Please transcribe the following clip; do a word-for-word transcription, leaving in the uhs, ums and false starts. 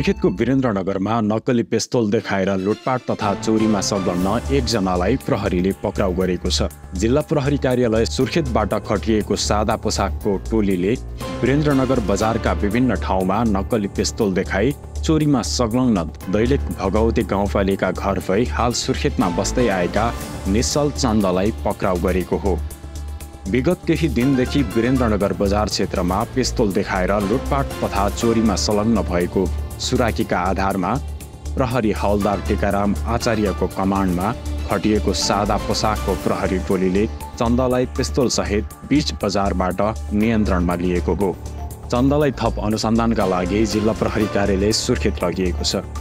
सुर्खेतको वीरेन्द्रनगरमा नक्कली पिस्तोल देखाएर लुटपाट तथा चोरीमा संलग्न एकजनालाई प्रहरीले पक्राउ गरेको छ। जिल्ला प्रहरी कार्यालय सुर्खेतबाट खटिएको सादा पोसाकको टोलीले वीरेन्द्रनगर बजारका विभिन्न ठाउँमा नक्कली पिस्तोल देखाई चोरीमा संलग्न दैलेख भगवती गाउँपालिका घर भई हाल सुर्खेतमा बस्दै आएका निश्चल चन्दलाई पक्राउ गरेको हो। विगत केही दिनदेखि वीरेन्द्रनगर बजार क्षेत्रमा पिस्तोल देखाएर लुटपाट तथा चोरीमा संलग्न भएको सुराकीका आधारमा प्रहरी हवलदार टीकाराम आचार्यको कमान्डमा खटिएको सादा पोसाकको प्रहरी टोलीले चन्दलाई पिस्तोल सहित बीच बजारबाट नियन्त्रणमा लिएको हो। चन्दलाई थप अनुसन्धानका लागि जिल्ला प्रहरी कार्यालय सुर्खेत लगिएको छ।